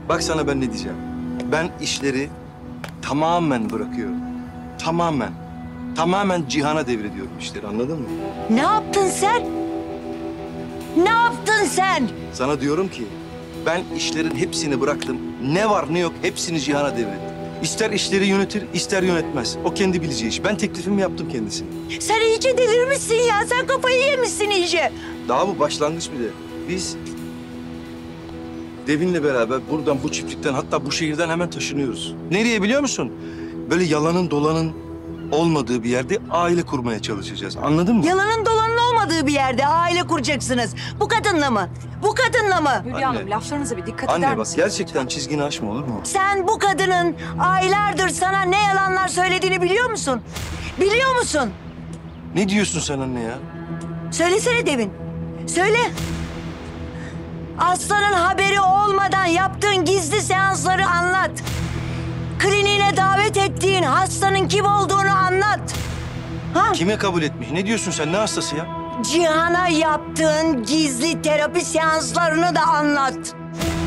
Bak sana ben ne diyeceğim. Ben işleri tamamen bırakıyorum. Tamamen. Tamamen Cihan'a devrediyorum işleri, anladın mı? Ne yaptın sen? Ne yaptın sen? Sana diyorum ki ben işlerin hepsini bıraktım. Ne var ne yok hepsini Cihan'a devrettim. İster işleri yönetir, ister yönetmez. O kendi bileceği iş. Ben teklifimi yaptım kendisine. Sen iyice delirmişsin ya. Sen kafayı yemişsin iyice. Daha bu başlangıç bir de. Biz Devin'le beraber buradan, bu çiftlikten, hatta bu şehirden hemen taşınıyoruz. Nereye biliyor musun? Böyle yalanın dolanın olmadığı bir yerde aile kurmaya çalışacağız. Anladın mı? Yalanın dolanın olmadığı bir yerde aile kuracaksınız. Bu kadınla mı? Bu kadınla mı? Hülya Anne. Hanım laflarınıza bir dikkat eder Anne bak misiniz? gerçekten çizgini aşma, olur mu? Sen bu kadının aylardır sana ne yalanlar söylediğini biliyor musun? Biliyor musun? Ne diyorsun sen anne ya? Söylesene Devin. Söyle. Aslanın haberi olmadan yaptığın gizli seansları anlat. Kliniğine davet ettiğin hastanın kim olduğunu anlat. Ha? Kime kabul etmiş? Ne diyorsun sen? Ne hastası ya? Cihan'a yaptığın gizli terapi seanslarını da anlat.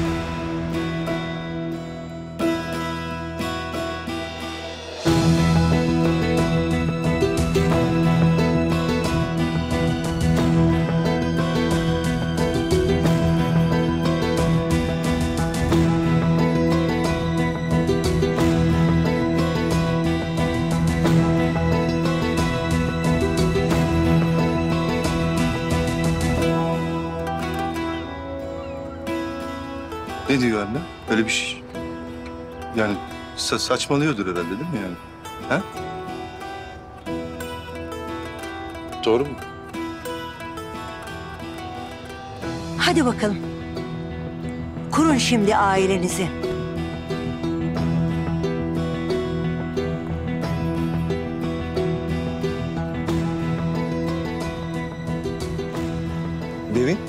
Ne diyor anne? Öyle bir şey. Yani saçmalıyordur herhalde değil mi yani? Ha? Doğru mu? Hadi bakalım. Kurun şimdi ailenizi. Devin?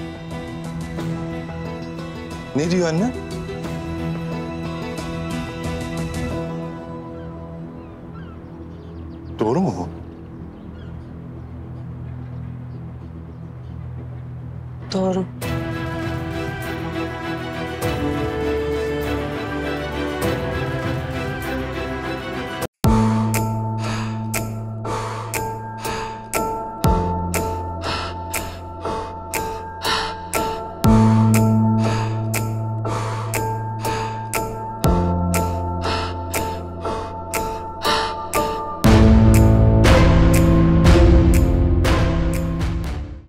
Ne diyor anne? Doğru mu bu? Doğru.